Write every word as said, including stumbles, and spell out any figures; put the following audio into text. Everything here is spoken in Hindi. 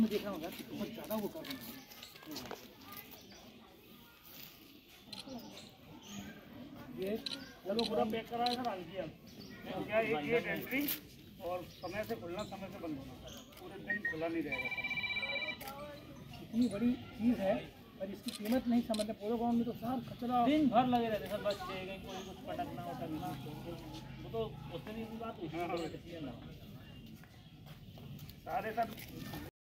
देखना होगा कि बहुत ज़्यादा वो कर रहा ये चलो पूरा पैक करा है सर हल्की क्या एक ये एंट्री और समय से खुलना समय से बंद होना पूरे दिन खुला नहीं रहेगा। इतनी बड़ी चीज़ है पर इसकी कीमत नहीं समझते। पूरे गाँव में तो सार कचरा दिन भर लगे रहते सर, बस कहीं कोई कुछ पटकना उटकना वो तो उससे नहीं बात हुई सारे सर।